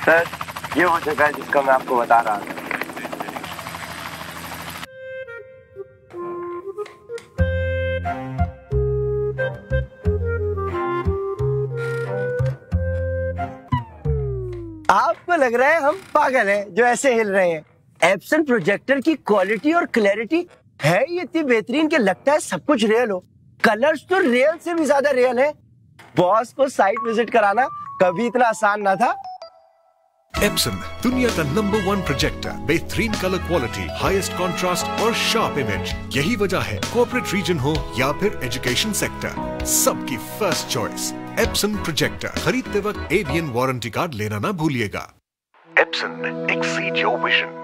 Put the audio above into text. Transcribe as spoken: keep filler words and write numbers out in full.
Sir, ये वो जगह है जिसका मैं आपको बता रहा था। आपको लग रहा है हम पागल हैं जो ऐसे हिल रहे हैं। एप्सन प्रोजेक्टर की क्वालिटी और क्लैरिटी है ये इतनी बेहतरीन कि लगता है सब कुछ रियल हो। कलर्स तो रियल से भी ज्यादा रियल है। बॉस को साइट विजिट कराना कभी इतना आसान ना था। एप्सन दुनिया का नंबर वन प्रोजेक्टर, बेहतरीन कलर क्वालिटी, हाईएस्ट कंट्रास्ट और शार्प इमेज। यही वजह है कॉर्पोरेट रीजन हो या फिर एजुकेशन सेक्टर, सबकी फर्स्ट चॉइस एप्सन प्रोजेक्टर। खरीदते वक्त एवियन वारंटी कार्ड लेना ना भूलिएगा। Epson, exceed your vision.